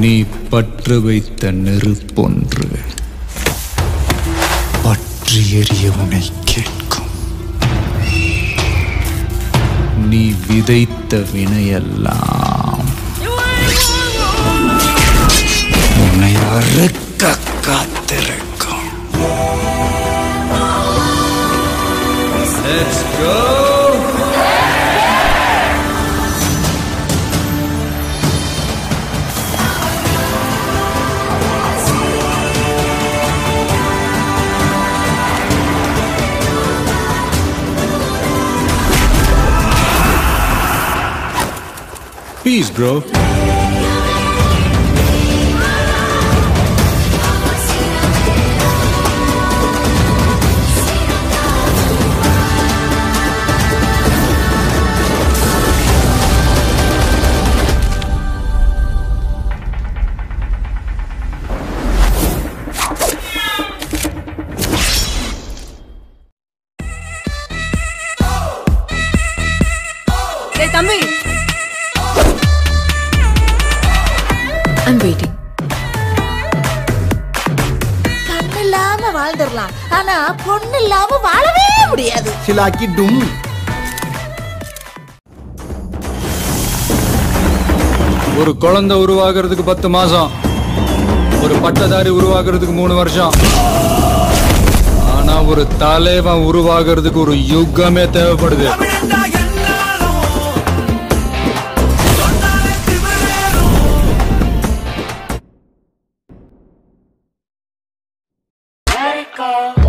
நீ பற்று வைத்த நெருப்பொன்று பற்றி எரிய உன்னை கேட்கும். நீ விதைத்த வினையெல்லாம் உன்னை அறுக்க காத்திருக்கும். Let's go! Peace, bro. Hey, Tambi. I'm waiting. கண்ணில்லாம வாழ்ந்துடலாம், ஆனா பொண்ணு இல்லாம வாழவே முடியாது. சிலாக்கி டும். ஒரு குழந்தை உருவாகிறதுக்கு 10 மாசம், ஒரு பட்டதாரி உருவாகிறதுக்கு 3 வருஷம். ஆனா ஒரு தலைவன் உருவாகிறதுக்கு ஒரு யுகமே தேவைப்படுது. Let it go.